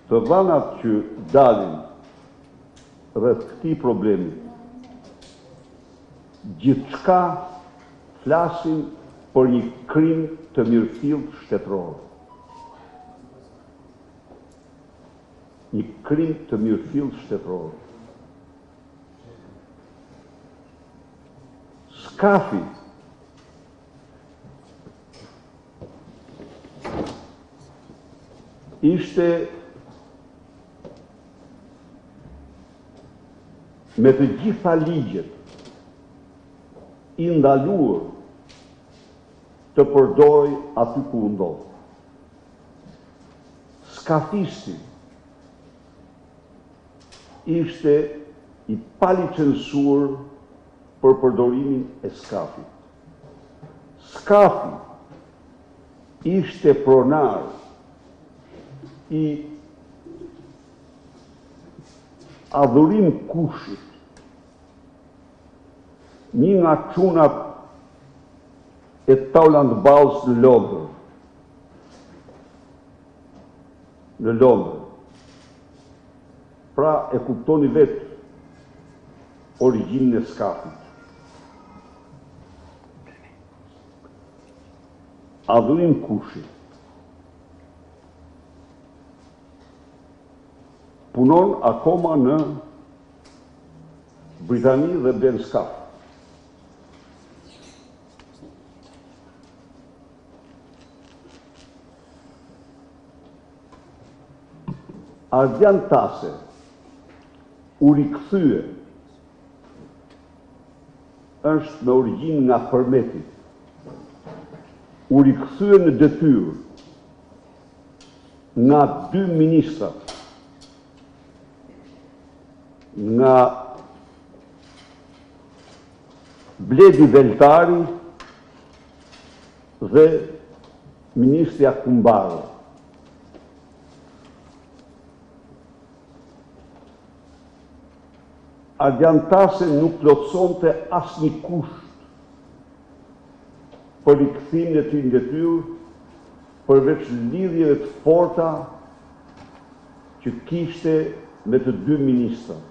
Të dhanat që dalin rreth këtij problemi, gjithçka flasin për një krim të mirëfillt shtetëror. Një krim të mirëfillt shtetëror. Skafi ishte me të gjitha ligjet i ndaluar të përdoroj aty ku u ndodh. Skafisti ishte i palicensuar për përdorimin e skafit. Skafi ishte pronar i adhurim kushit, një nga çunat e Tauland Balls në Londër. Në Londër. Pra e kuptoni vetë origjinën e skafit. Adhurim kushit. Punon akoma në Britani dhe blen skaf. Ardian Tase u rikthye, është me origjinë nga Përmeti, u rikthye në detyrë nga 2 ministrat, nga Bledi Veltari dhe ministri Akumbaro. Ardian Tase nuk plotësonte asnjë kusht për rikthimin e tij në detyrë, përveç lidhjeve të forta që kishte me të 2 ministrat.